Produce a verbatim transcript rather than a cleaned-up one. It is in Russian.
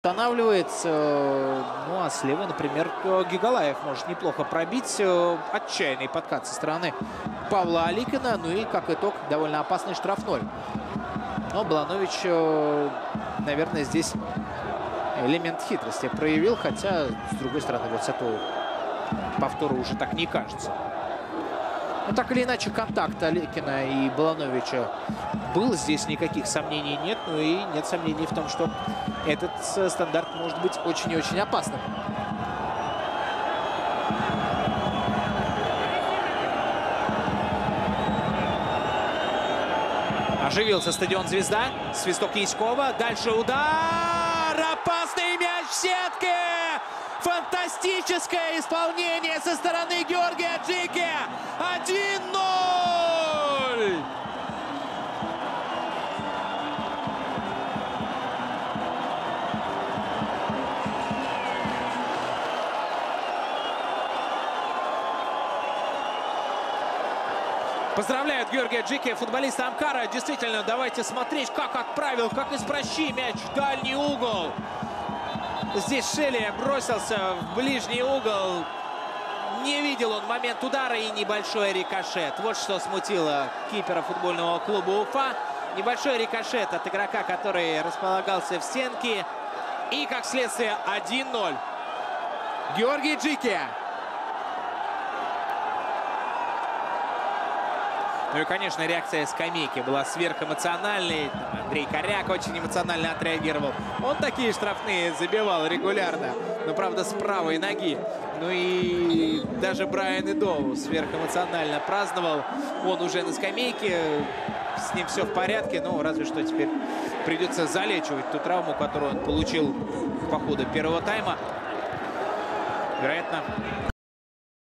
Останавливается. Ну а слева, например, Гигалаев может неплохо пробить. Отчаянный подкат со стороны Павла Аликина. Ну и, как итог, довольно опасный штрафной. Но Баланович, наверное, здесь элемент хитрости проявил. Хотя, с другой стороны, вот с этого повтора уже так не кажется. Но так или иначе, контакт Аликина и Балановича был. Здесь никаких сомнений нет. Ну и нет сомнений в том, что этот стандарт может быть очень и очень опасным. Оживился стадион «Звезда». Свисток Яськова. Дальше удар. Опасный мяч в сетке. Фантастическое исполнение со стороны Георгия Джики. один ноль. Поздравляют Георгия Джики, футболиста Амкара. Действительно, давайте смотреть, как отправил, как из прощи мяч в дальний угол. Здесь Шелли бросился в ближний угол. Не видел он момент удара и небольшой рикошет. Вот что смутило кипера футбольного клуба Уфа. Небольшой рикошет от игрока, который располагался в стенке. И, как следствие, один ноль. Георгий Джики. Ну и, конечно, реакция скамейки была сверхэмоциональной. Андрей Коряк очень эмоционально отреагировал. Он такие штрафные забивал регулярно. Но, правда, с правой ноги. Ну и даже Брайан Идоу сверхэмоционально праздновал. Он уже на скамейке. С ним все в порядке. Ну, разве что теперь придется залечивать ту травму, которую он получил по ходу первого тайма. Вероятно,